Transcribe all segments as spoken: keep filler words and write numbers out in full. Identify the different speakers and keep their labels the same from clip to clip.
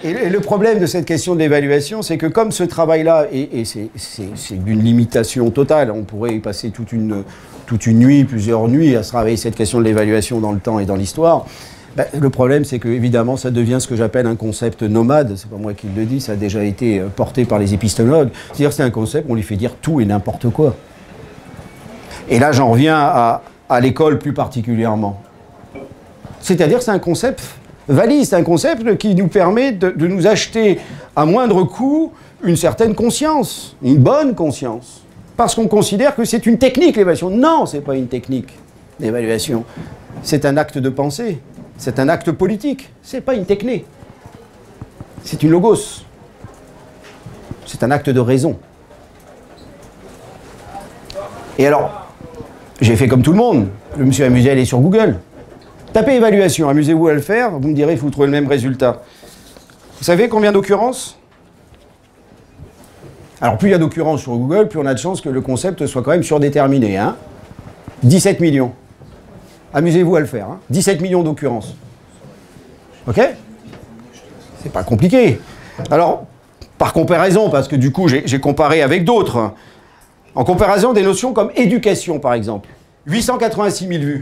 Speaker 1: Et, et le problème de cette question de l'évaluation, c'est que comme ce travail-là, et, et c'est d'une limitation totale, on pourrait y passer toute une, toute une nuit, plusieurs nuits à se travailler cette question de l'évaluation dans le temps et dans l'histoire. Ben, le problème, c'est que évidemment, ça devient ce que j'appelle un concept nomade. C'est pas moi qui le dis, ça a déjà été porté par les épistémologues. C'est-à-dire, c'est un concept, on lui fait dire tout et n'importe quoi. Et là, j'en reviens à, à l'école plus particulièrement. C'est-à-dire, c'est un concept valide, c'est un concept qui nous permet de, de nous acheter à moindre coût une certaine conscience, une bonne conscience. Parce qu'on considère que c'est une technique, l'évaluation. Non, c'est pas une technique, l'évaluation. C'est un acte de pensée. C'est un acte politique, c'est pas une techné. C'est une logos. C'est un acte de raison. Et alors, j'ai fait comme tout le monde. Je me suis amusé à aller sur Google. Tapez évaluation, amusez-vous à le faire, vous me direz que vous trouvez le même résultat. Vous savez combien d'occurrences? Alors, plus il y a d'occurrences sur Google, plus on a de chances que le concept soit quand même surdéterminé. Hein. dix-sept millions. Amusez-vous à le faire. Hein. dix-sept millions d'occurrences. OK? C'est pas compliqué. Alors, par comparaison, parce que du coup, j'ai comparé avec d'autres. En comparaison des notions comme éducation, par exemple. huit cent quatre-vingt-six mille vues.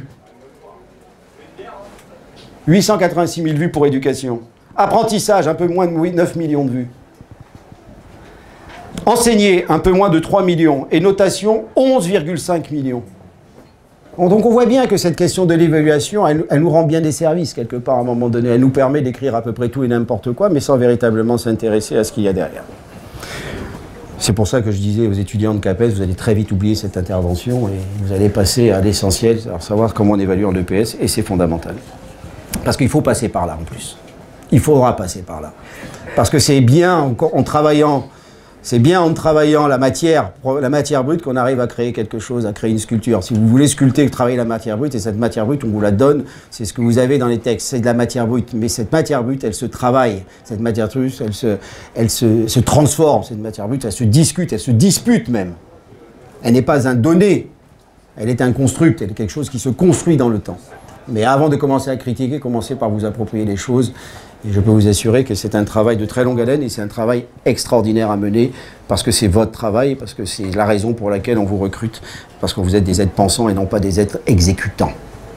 Speaker 1: huit cent quatre-vingt-six mille vues pour éducation. Apprentissage, un peu moins de neuf millions de vues. Enseigner, un peu moins de trois millions. Et notation, onze virgule cinq millions. Donc on voit bien que cette question de l'évaluation, elle, elle nous rend bien des services quelque part à un moment donné. Elle nous permet d'écrire à peu près tout et n'importe quoi, mais sans véritablement s'intéresser à ce qu'il y a derrière. C'est pour ça que je disais aux étudiants de CAPES, vous allez très vite oublier cette intervention et vous allez passer à l'essentiel, savoir comment on évalue en E P S, et c'est fondamental. Parce qu'il faut passer par là en plus. Il faudra passer par là. Parce que c'est bien en, en travaillant... C'est bien en travaillant la matière, la matière brute qu'on arrive à créer quelque chose, à créer une sculpture. Si vous voulez sculpter, travailler la matière brute, et cette matière brute, on vous la donne, c'est ce que vous avez dans les textes, c'est de la matière brute. Mais cette matière brute, elle se travaille. Cette matière brute, elle se, elle se, se transforme. Cette matière brute, elle se discute, elle se dispute même. Elle n'est pas un donné, elle est un construct, elle est quelque chose qui se construit dans le temps. Mais avant de commencer à critiquer, commencez par vous approprier les choses. Et je peux vous assurer que c'est un travail de très longue haleine et c'est un travail extraordinaire à mener parce que c'est votre travail, parce que c'est la raison pour laquelle on vous recrute, parce que vous êtes des êtres pensants et non pas des êtres exécutants.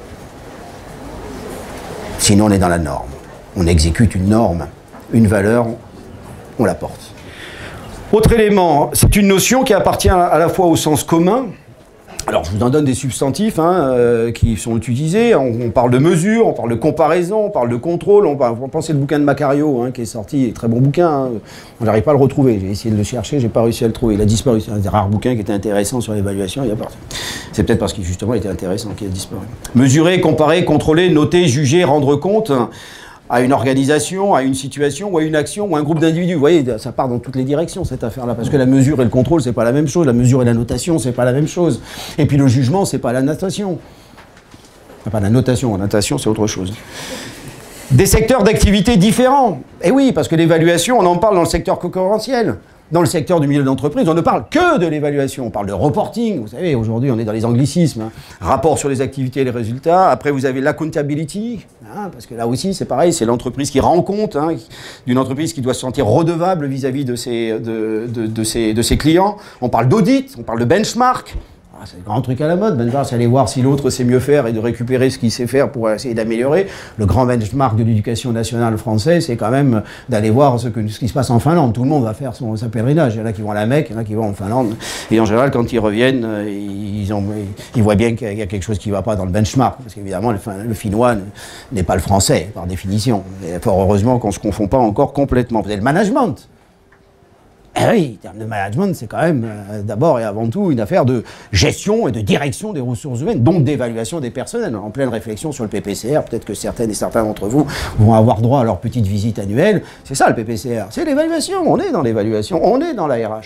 Speaker 1: Sinon, on est dans la norme. On exécute une norme, une valeur, on la porte. Autre élément, c'est une notion qui appartient à la fois au sens commun. Alors, je vous en donne des substantifs hein, euh, qui sont utilisés. On, on parle de mesure, on parle de comparaison, on parle de contrôle. On, on pensez le bouquin de Macario hein, qui est sorti, très bon bouquin. Hein. On n'arrive pas à le retrouver. J'ai essayé de le chercher, j'ai pas réussi à le trouver. Il a disparu. C'est un des rares bouquins qui était intéressant sur l'évaluation. C'est peut-être parce qu'il justement était intéressant qu'il a disparu. Mesurer, comparer, contrôler, noter, juger, rendre compte à une organisation, à une situation, ou à une action, ou à un groupe d'individus. Vous voyez, ça part dans toutes les directions, cette affaire-là, parce que la mesure et le contrôle, c'est pas la même chose, la mesure et la notation, c'est pas la même chose. Et puis le jugement, c'est pas la notation. Enfin, pas la notation, la notation, c'est autre chose. Des secteurs d'activité différents. Et oui, parce que l'évaluation, on en parle dans le secteur concurrentiel. Dans le secteur du milieu d'entreprise, on ne parle que de l'évaluation. On parle de reporting. Vous savez, aujourd'hui, on est dans les anglicismes. Hein. Rapport sur les activités et les résultats. Après, vous avez l'accountability. Hein, parce que là aussi, c'est pareil. C'est l'entreprise qui rend compte hein, d'une entreprise qui doit se sentir redevable vis-à-vis de ses, de, de, de, ses, de ses clients. On parle d'audit. On parle de benchmark. Ah, c'est le grand truc à la mode, benchmark, c'est aller voir si l'autre sait mieux faire et de récupérer ce qu'il sait faire pour essayer d'améliorer. Le grand benchmark de l'éducation nationale française, c'est quand même d'aller voir ce, que, ce qui se passe en Finlande. Tout le monde va faire son, sa pèlerinage. Il y en a qui vont à la Mecque, il y en a qui vont en Finlande. Et en général, quand ils reviennent, ils, ont, ils voient bien qu'il y a quelque chose qui ne va pas dans le benchmark. Parce qu'évidemment, le, le finnois n'est pas le français, par définition. Et fort heureusement qu'on ne se confond pas encore complètement. Vous avez le management. Eh oui, en termes de management, c'est quand même euh, d'abord et avant tout une affaire de gestion et de direction des ressources humaines, donc d'évaluation des personnels. En pleine réflexion sur le P P C R, peut-être que certaines et certains d'entre vous vont avoir droit à leur petite visite annuelle. C'est ça le P P C R, c'est l'évaluation. On est dans l'évaluation, on est dans la R H.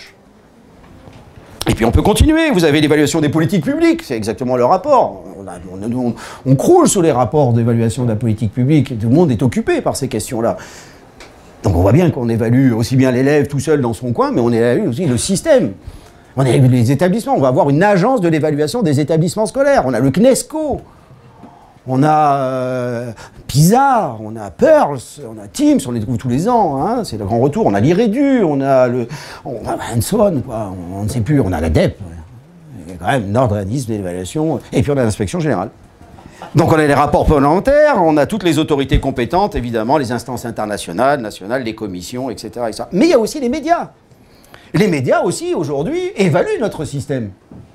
Speaker 1: Et puis on peut continuer, vous avez l'évaluation des politiques publiques, c'est exactement le rapport. On, a, on, on, on croule sous les rapports d'évaluation de la politique publique, tout le monde est occupé par ces questions-là. Donc on voit bien qu'on évalue aussi bien l'élève tout seul dans son coin, mais on évalue aussi le système. On évalue les établissements. On va avoir une agence de l'évaluation des établissements scolaires. On a le CNESCO. On a euh, PISA, on a Pearls, on a Teams, on les trouve tous les ans, hein, c'est le grand retour. On a l'IREDU, on a le, on a Hanson, quoi, on, on ne sait plus, on a la D E P, il y a quand même un organisme d'évaluation, et puis on a l'inspection générale. Donc on a les rapports parlementaires, on a toutes les autorités compétentes, évidemment, les instances internationales, nationales, les commissions, et cetera, et cetera. Mais il y a aussi les médias. Les médias aussi, aujourd'hui, évaluent notre système.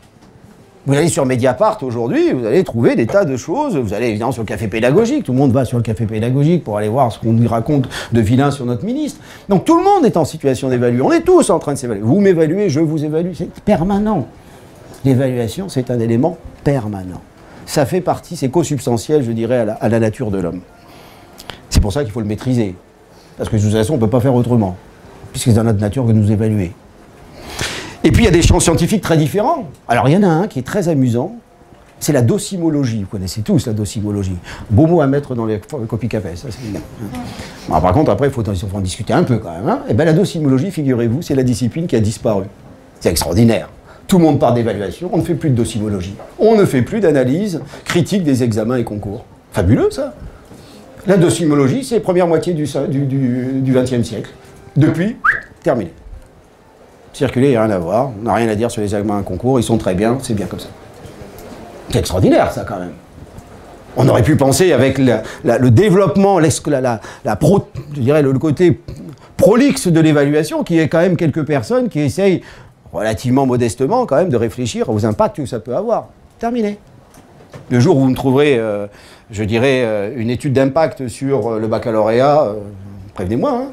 Speaker 1: Vous allez sur Mediapart aujourd'hui, vous allez trouver des tas de choses. Vous allez évidemment sur le café pédagogique. Tout le monde va sur le café pédagogique pour aller voir ce qu'on lui raconte de vilain sur notre ministre. Donc tout le monde est en situation d'évaluer. On est tous en train de s'évaluer. Vous m'évaluez, je vous évalue. C'est permanent. L'évaluation, c'est un élément permanent. Ça fait partie, c'est co-substantiel, je dirais, à la, à la nature de l'homme. C'est pour ça qu'il faut le maîtriser. Parce que de toute façon, on ne peut pas faire autrement. Puisque c'est dans notre nature que nous évaluer. Et puis il y a des champs scientifiques très différents. Alors il y en a un qui est très amusant, c'est la docimologie. Vous connaissez tous la docimologie. Beau mot à mettre dans les copies CAPES. Ça, bon, par contre, après, il faut, faut en discuter un peu quand même. Hein. Et bien la docimologie, figurez-vous, c'est la discipline qui a disparu. C'est extraordinaire. Tout le monde part d'évaluation, on ne fait plus de docimologie. On ne fait plus d'analyse critique des examens et concours. Fabuleux ça. La docimologie, c'est la première moitié du, du, du, du vingtième siècle. Depuis, terminé. Circuler, il n'y a rien à voir, on n'a rien à dire sur les examens et concours, ils sont très bien, c'est bien comme ça. C'est extraordinaire ça quand même. On aurait pu penser avec la, la, le développement, la, la, la pro, je dirais le, le côté prolixe de l'évaluation, qu'il y ait quand même quelques personnes qui essayent relativement modestement quand même de réfléchir aux impacts que ça peut avoir. Terminé. Le jour où vous me trouverez, euh, je dirais, euh, une étude d'impact sur euh, le baccalauréat, euh, prévenez-moi, hein.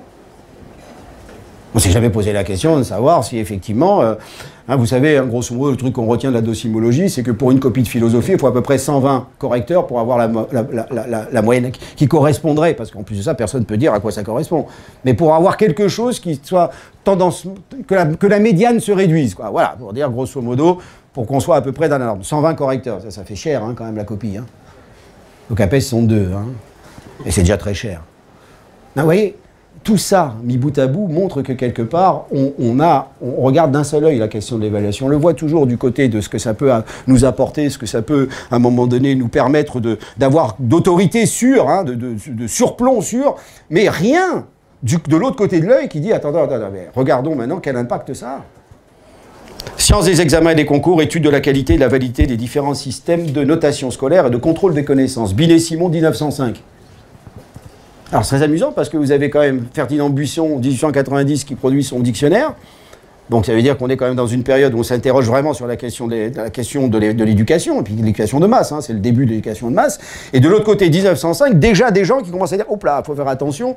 Speaker 1: On ne s'est jamais posé la question de savoir si effectivement, euh, hein, vous savez, hein, grosso modo, le truc qu'on retient de la docimologie, c'est que pour une copie de philosophie, il faut à peu près cent vingt correcteurs pour avoir la, la, la, la, la moyenne qui correspondrait, parce qu'en plus de ça, personne ne peut dire à quoi ça correspond. Mais pour avoir quelque chose qui soit tendance, que la, que la médiane se réduise, quoi. Voilà, pour dire grosso modo, pour qu'on soit à peu près dans la norme. cent vingt correcteurs, ça, ça fait cher hein, quand même la copie. Hein. Donc CAPES sont deux, hein, et c'est déjà très cher. Ben, vous voyez, tout ça, mis bout à bout, montre que quelque part, on, on, a, on regarde d'un seul œil la question de l'évaluation. On le voit toujours du côté de ce que ça peut nous apporter, ce que ça peut, à un moment donné, nous permettre d'avoir d'autorité sûre, hein, de, de, de surplomb sûr, mais rien du, de l'autre côté de l'œil qui dit, attendez, attendez, attendez, regardons maintenant quel impact ça a. Sciences des examens et des concours, études de la qualité et de la validité des différents systèmes de notation scolaire et de contrôle des connaissances. Binet-Simon, mille neuf cent cinq. Alors c'est très amusant parce que vous avez quand même Ferdinand Buisson, dix-huit cent quatre-vingt-dix, qui produit son dictionnaire. Donc ça veut dire qu'on est quand même dans une période où on s'interroge vraiment sur la question de la question de l'éducation, et puis de l'éducation de masse, hein, c'est le début de l'éducation de masse. Et de l'autre côté, mille neuf cent cinq, déjà des gens qui commencent à dire, hop là, il faut faire attention.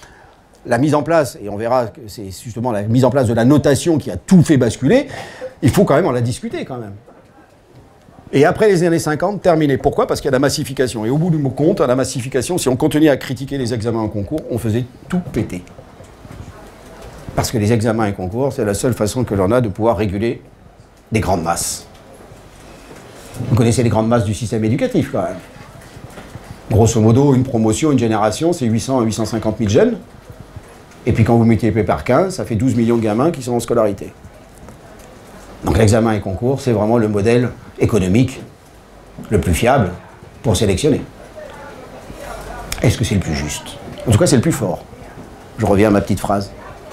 Speaker 1: La mise en place, et on verra que c'est justement la mise en place de la notation qui a tout fait basculer, il faut quand même en la discuter quand même. Et après les années cinquante, terminé. Pourquoi? Parce qu'il y a la massification. Et au bout du compte, à la massification, si on continuait à critiquer les examens en concours, on faisait tout péter. Parce que les examens et concours, c'est la seule façon que l'on a de pouvoir réguler des grandes masses. Vous connaissez les grandes masses du système éducatif, quand même. Grosso modo, une promotion, une génération, c'est huit cents à huit cent cinquante mille jeunes. Et puis quand vous multipliez par quinze, ça fait douze millions de gamins qui sont en scolarité. Donc l'examen et concours, c'est vraiment le modèle économique le plus fiable pour sélectionner. Est-ce que c'est le plus juste? En tout cas, c'est le plus fort. Je reviens à ma petite phrase.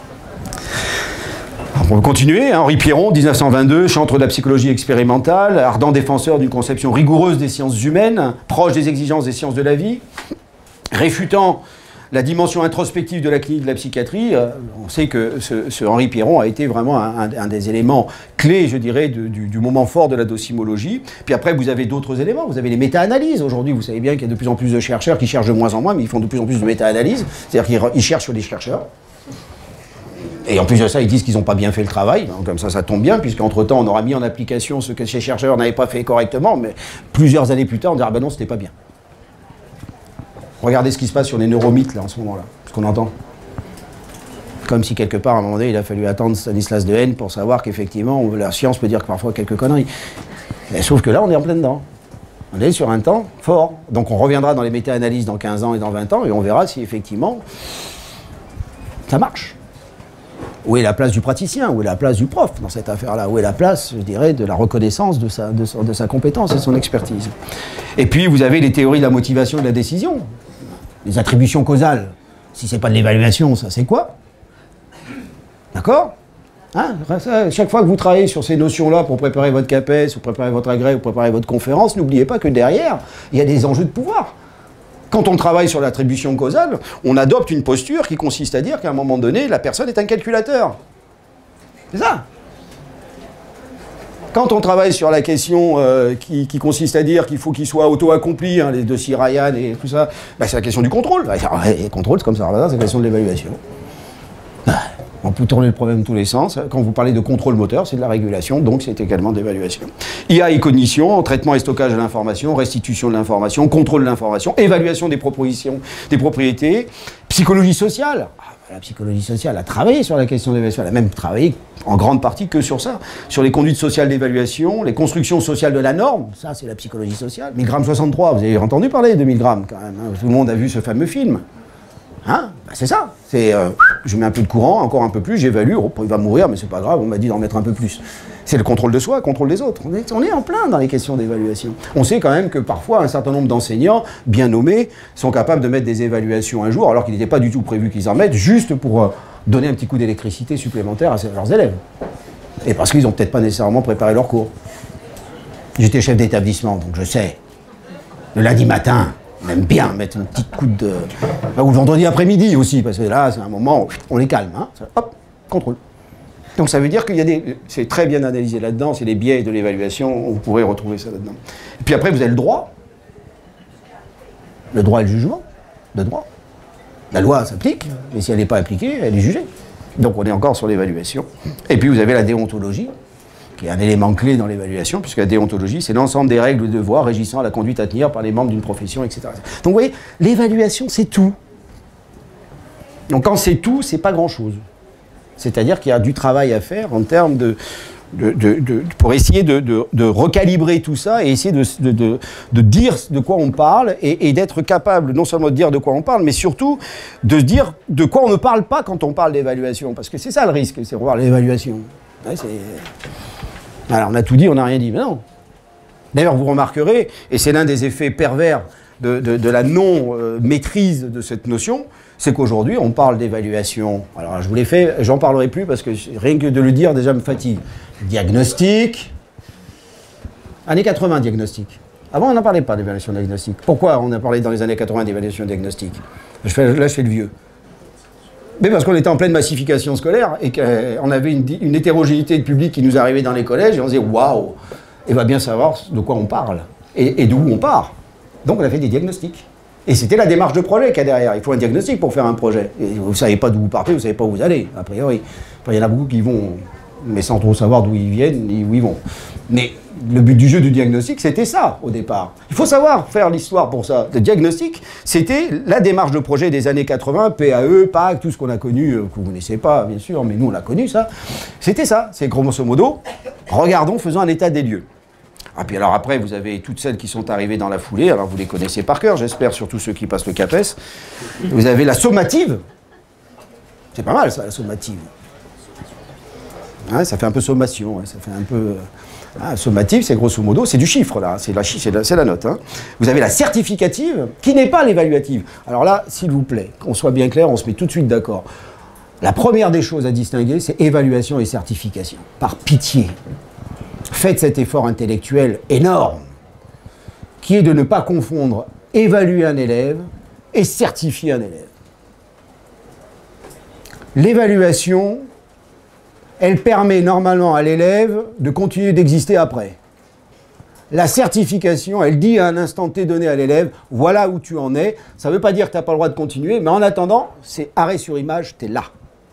Speaker 1: Alors, on va continuer. Henri Pierron, mille neuf cent vingt-deux, chantre de la psychologie expérimentale, ardent défenseur d'une conception rigoureuse des sciences humaines, proche des exigences des sciences de la vie, réfutant la dimension introspective de la clinique de la psychiatrie. Euh, on sait que ce, ce Henri Pierron a été vraiment un, un, un des éléments clés, je dirais, de, du, du moment fort de la docimologie. Puis après, vous avez d'autres éléments. Vous avez les méta-analyses. Aujourd'hui, vous savez bien qu'il y a de plus en plus de chercheurs qui cherchent de moins en moins, mais ils font de plus en plus de méta-analyses. C'est-à-dire qu'ils cherchent sur les chercheurs. Et en plus de ça, ils disent qu'ils n'ont pas bien fait le travail. Donc, comme ça, ça tombe bien, puisqu'entre-temps, on aura mis en application ce que ces chercheurs n'avaient pas fait correctement, mais plusieurs années plus tard, on dira, ah ben non, c'était pas bien. Regardez ce qui se passe sur les neuromythes, là, en ce moment-là, ce qu'on entend. Comme si, quelque part, à un moment donné, il a fallu attendre Stanislas Dehaene pour savoir qu'effectivement, la science peut dire que parfois quelques conneries. Mais sauf que là, on est en plein dedans. On est sur un temps fort. Donc on reviendra dans les méta-analyses dans quinze ans et dans vingt ans, et on verra si, effectivement, ça marche. Où est la place du praticien? Où est la place du prof dans cette affaire-là? Où est la place, je dirais, de la reconnaissance de sa, de, sa, de sa compétence et de son expertise? Et puis, vous avez les théories de la motivation et de la décision. Les attributions causales. Si c'est pas de l'évaluation, ça c'est quoi? D'accord? Hein, chaque fois que vous travaillez sur ces notions-là pour préparer votre CAPES, ou préparer votre agrès, ou préparer votre conférence, n'oubliez pas que derrière, il y a des enjeux de pouvoir. Quand on travaille sur l'attribution causale, on adopte une posture qui consiste à dire qu'à un moment donné, la personne est un calculateur. C'est ça. Quand on travaille sur la question euh, qui, qui consiste à dire qu'il faut qu'il soit auto-accompli, hein, les dossiers Ryan et tout ça, bah, c'est la question du contrôle. Le contrôle, c'est comme ça, c'est la question de l'évaluation. On peut tourner le problème dans tous les sens. Quand vous parlez de contrôle moteur, c'est de la régulation, donc c'est également d'évaluation. I A et cognition, traitement et stockage de l'information, restitution de l'information, contrôle de l'information, évaluation des propositions, des propriétés, psychologie sociale. Ah, la psychologie sociale a travaillé sur la question de l'évaluation, elle a même travaillé en grande partie que sur ça, sur les conduites sociales d'évaluation, les constructions sociales de la norme, ça c'est la psychologie sociale. Milgram soixante-trois, vous avez entendu parler de Milgram quand même, hein, tout le monde a vu ce fameux film. Hein, ben c'est ça, c'est euh, je mets un peu de courant, encore un peu plus, j'évalue, oh, il va mourir, mais c'est pas grave, on m'a dit d'en mettre un peu plus. C'est le contrôle de soi, le contrôle des autres. On est, on est en plein dans les questions d'évaluation. On sait quand même que parfois un certain nombre d'enseignants, bien nommés, sont capables de mettre des évaluations un jour, alors qu'il n'était pas du tout prévu qu'ils en mettent, juste pour euh, donner un petit coup d'électricité supplémentaire à leurs élèves. Et parce qu'ils n'ont peut-être pas nécessairement préparé leur cours. J'étais chef d'établissement, donc je sais. Le lundi matin, on aime bien mettre une petite coup de... Ou le vendredi après-midi aussi, parce que là, c'est un moment où on les calme. Hein. Hop, contrôle. Donc ça veut dire qu'il y a des... C'est très bien analysé là-dedans, c'est les biais de l'évaluation, vous pourrez retrouver ça là-dedans. Et puis après, vous avez le droit. Le droit et le jugement. Le droit. La loi s'applique, mais si elle n'est pas appliquée, elle est jugée. Donc on est encore sur l'évaluation. Et puis vous avez la déontologie, qui est un élément clé dans l'évaluation, puisque la déontologie, c'est l'ensemble des règles de devoir régissant la conduite à tenir par les membres d'une profession, et cetera. Donc vous voyez, l'évaluation, c'est tout. Donc quand c'est tout, c'est pas grand-chose. C'est-à-dire qu'il y a du travail à faire en termes de... De, de, de, pour essayer de, de, de recalibrer tout ça et essayer de, de, de, de dire de quoi on parle et, et d'être capable non seulement de dire de quoi on parle, mais surtout de se dire de quoi on ne parle pas quand on parle d'évaluation. Parce que c'est ça le risque, c'est revoir l'évaluation. Ouais, alors on a tout dit, on n'a rien dit, mais non. D'ailleurs, vous remarquerez, et c'est l'un des effets pervers de, de, de la non-maîtrise de cette notion, c'est qu'aujourd'hui, on parle d'évaluation. Alors, je vous l'ai fait, j'en parlerai plus parce que rien que de le dire, déjà, me fatigue. Diagnostic. Années quatre-vingts, diagnostic. Avant, on n'en parlait pas d'évaluation diagnostique. Pourquoi on a parlé dans les années quatre-vingts d'évaluation diagnostique? je fais, Là, je fais le vieux. Mais parce qu'on était en pleine massification scolaire et qu'on avait une, une hétérogénéité de public qui nous arrivait dans les collèges et on se disait, waouh, il va bien savoir de quoi on parle et, et d'où on part. Donc, on a fait des diagnostics. Et c'était la démarche de projet qu'il y a derrière. Il faut un diagnostic pour faire un projet. Et vous ne savez pas d'où vous partez, vous ne savez pas où vous allez, a priori. Enfin, il y en a beaucoup qui vont, mais sans trop savoir d'où ils viennent ni où ils vont. Mais le but du jeu du diagnostic, c'était ça, au départ. Il faut savoir faire l'histoire pour ça. Le diagnostic, c'était la démarche de projet des années quatre-vingts, P A E, P A C, tout ce qu'on a connu, que vous ne connaissez pas, bien sûr, mais nous, on l'a connu, ça. C'était ça. C'est grosso modo, regardons, faisons un état des lieux. Ah, puis alors après, vous avez toutes celles qui sont arrivées dans la foulée, alors vous les connaissez par cœur, j'espère, surtout ceux qui passent le CAPES. Vous avez la sommative. C'est pas mal, ça, la sommative. Hein, ça fait un peu sommation, hein, ça fait un peu... Hein, sommative, c'est grosso modo, c'est du chiffre, là, c'est la, la, la note. Hein. Vous avez la certificative, qui n'est pas l'évaluative. Alors là, s'il vous plaît, qu'on soit bien clair, on se met tout de suite d'accord. La première des choses à distinguer, c'est évaluation et certification. Par pitié. Faites cet effort intellectuel énorme, qui est de ne pas confondre évaluer un élève et certifier un élève. L'évaluation, elle permet normalement à l'élève de continuer d'exister après. La certification, elle dit à un instant T donné à l'élève, voilà où tu en es. Ça ne veut pas dire que tu n'as pas le droit de continuer, mais en attendant, c'est arrêt sur image, tu es là.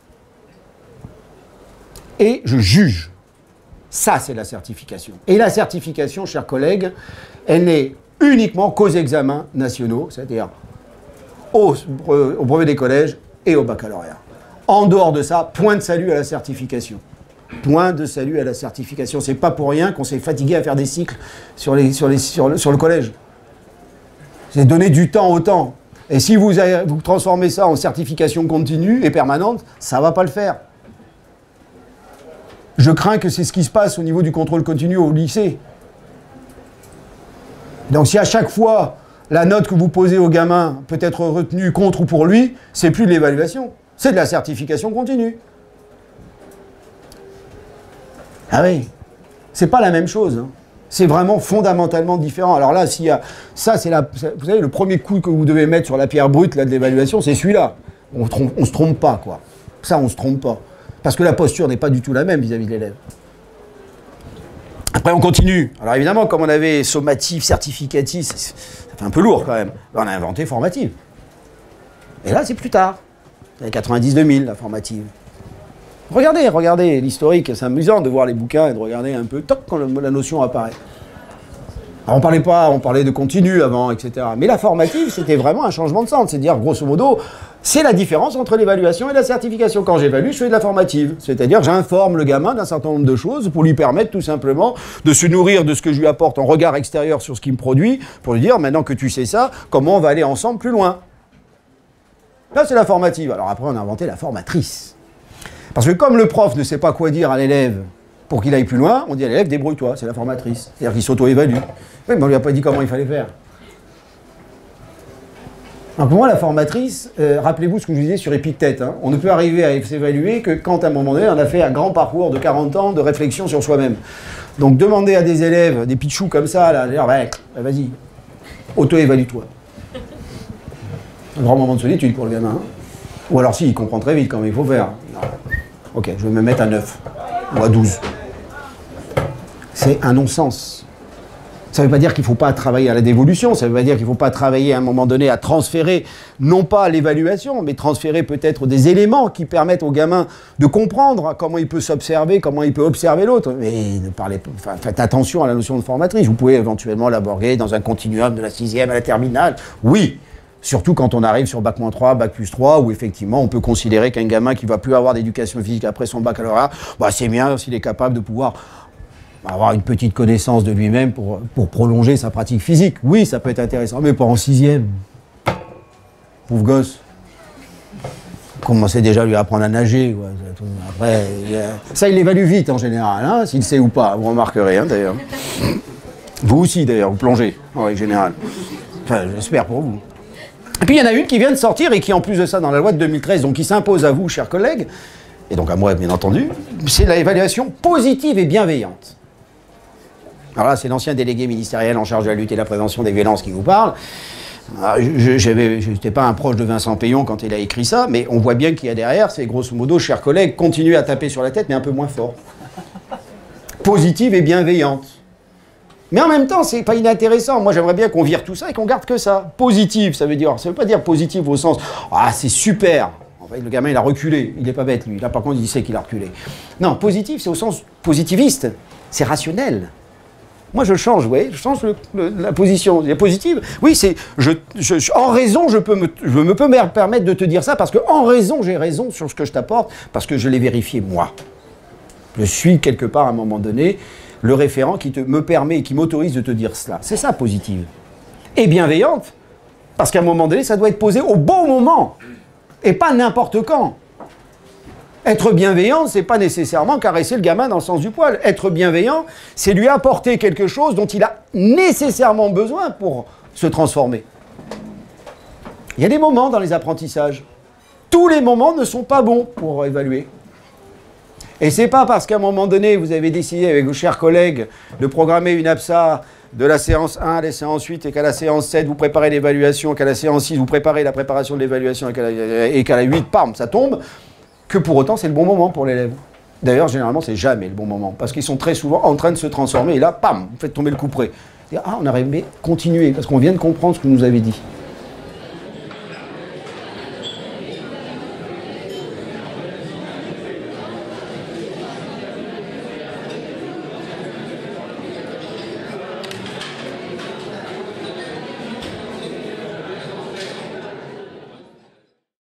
Speaker 1: Et je juge. Ça, c'est la certification. Et la certification, chers collègues, elle n'est uniquement qu'aux examens nationaux, c'est-à-dire au, au brevet des collèges et au baccalauréat. En dehors de ça, point de salut à la certification. Point de salut à la certification. C'est pas pour rien qu'on s'est fatigué à faire des cycles sur, les, sur, les, sur, le, sur le collège. C'est donner du temps au temps. Et si vous, avez, vous transformez ça en certification continue et permanente, ça ne va pas le faire. Je crains que c'est ce qui se passe au niveau du contrôle continu au lycée. Donc si à chaque fois, la note que vous posez au gamin peut être retenue contre ou pour lui, c'est plus de l'évaluation, c'est de la certification continue. Ah oui, c'est pas la même chose, hein. C'est vraiment fondamentalement différent. Alors là, s'il y a, ça c'est la, vous savez, le premier coup que vous devez mettre sur la pierre brute là, de l'évaluation, c'est celui-là. On, on se trompe pas, quoi. Ça, on se trompe pas. Parce que la posture n'est pas du tout la même vis-à-vis de l'élève. Après, on continue. Alors évidemment, comme on avait sommatif, certificatif, ça fait un peu lourd quand même. On a inventé formative. Et là, c'est plus tard. C'est quatre-vingt-dix deux mille, la formative. Regardez, regardez l'historique. C'est amusant de voir les bouquins et de regarder un peu, toc, quand la notion apparaît. Alors on parlait pas, on parlait de continu avant, et cetera. Mais la formative, c'était vraiment un changement de centre. C'est-à-dire, grosso modo, c'est la différence entre l'évaluation et la certification. Quand j'évalue, je fais de la formative. C'est-à-dire, j'informe le gamin d'un certain nombre de choses pour lui permettre tout simplement de se nourrir de ce que je lui apporte en regard extérieur sur ce qu'il me produit, pour lui dire, maintenant que tu sais ça, comment on va aller ensemble plus loin. Là, c'est la formative. Alors après, on a inventé la formatrice. Parce que comme le prof ne sait pas quoi dire à l'élève pour qu'il aille plus loin, on dit à l'élève, débrouille-toi, c'est la formatrice. C'est-à-dire qu'il s'auto-évalue. Oui, mais on ne lui a pas dit comment il fallait faire. Alors pour moi, la formatrice, euh, rappelez-vous ce que je vous disais sur Épictète, hein, on ne peut arriver à s'évaluer que quand, à un moment donné, on a fait un grand parcours de quarante ans de réflexion sur soi-même. Donc demander à des élèves, des pitchous comme ça, là, dire, ouais, vas-y, auto-évalue-toi. Un grand moment de solitude pour le gamin. Hein. Ou alors si, il comprend très vite comment il faut faire. Non. Ok, je vais me mettre à neuf ou à douze. C'est un non-sens. Ça ne veut pas dire qu'il ne faut pas travailler à la dévolution, ça ne veut pas dire qu'il ne faut pas travailler à un moment donné à transférer, non pas l'évaluation, mais transférer peut-être des éléments qui permettent au gamin de comprendre comment il peut s'observer, comment il peut observer l'autre. Mais ne parlez pas, enfin, faites attention à la notion de formatrice. Vous pouvez éventuellement l'aborder dans un continuum de la sixième à la terminale. Oui. Surtout quand on arrive sur bac moins trois, bac plus trois, où effectivement on peut considérer qu'un gamin qui ne va plus avoir d'éducation physique après son baccalauréat, bah c'est bien s'il est capable de pouvoir avoir une petite connaissance de lui-même pour, pour prolonger sa pratique physique. Oui, ça peut être intéressant, mais pas en sixième. Pauvre gosse. Commencez déjà à lui apprendre à nager. Ouais. Après, ça, il l'évalue vite en général, hein, s'il sait ou pas. Vous remarquerez, hein, d'ailleurs. Vous aussi, d'ailleurs, vous plongez, en règle générale. Enfin, j'espère pour vous. Et puis il y en a une qui vient de sortir et qui, en plus de ça, dans la loi de deux mille treize, donc qui s'impose à vous, chers collègues, et donc à moi, bien entendu, c'est l'évaluation positive et bienveillante. Alors là, c'est l'ancien délégué ministériel en charge de la lutte et de la prévention des violences qui vous parle. Je n'étais pas un proche de Vincent Payon quand il a écrit ça, mais on voit bien qu'il y a derrière, c'est grosso modo, chers collègues, continuez à taper sur la tête, mais un peu moins fort. Positive et bienveillante. Mais en même temps, c'est pas inintéressant. Moi, j'aimerais bien qu'on vire tout ça et qu'on garde que ça. Positif, ça veut dire, ça veut pas dire positif au sens, ah, c'est super. En fait, le gamin, il a reculé. Il est pas bête, lui. Là, par contre, il sait qu'il a reculé. Non, positif, c'est au sens positiviste. C'est rationnel. Moi, je change, vous voyez, je change le, le, la position. Il est positive. Oui, c'est, je, je, en raison, je peux me, je me peux me permettre de te dire ça parce que en raison, j'ai raison sur ce que je t'apporte parce que je l'ai vérifié moi. Je suis quelque part à un moment donné le référent qui te, me permet et qui m'autorise de te dire cela. C'est ça, positive. Et bienveillante, parce qu'à un moment donné, ça doit être posé au bon moment, et pas n'importe quand. Être bienveillant, c'est pas nécessairement caresser le gamin dans le sens du poil. Être bienveillant, c'est lui apporter quelque chose dont il a nécessairement besoin pour se transformer. Il y a des moments dans les apprentissages. Tous les moments ne sont pas bons pour évaluer. Et c'est pas parce qu'à un moment donné, vous avez décidé avec vos chers collègues de programmer une absa de la séance un à la séance huit et qu'à la séance sept, vous préparez l'évaluation, qu'à la séance six, vous préparez la préparation de l'évaluation et qu'à la huit, pam, ça tombe, que pour autant, c'est le bon moment pour l'élève. D'ailleurs, généralement, c'est jamais le bon moment parce qu'ils sont très souvent en train de se transformer et là, pam, vous faites tomber le couperet. Ah, on aurait aimé continuer parce qu'on vient de comprendre ce que vous nous avez dit.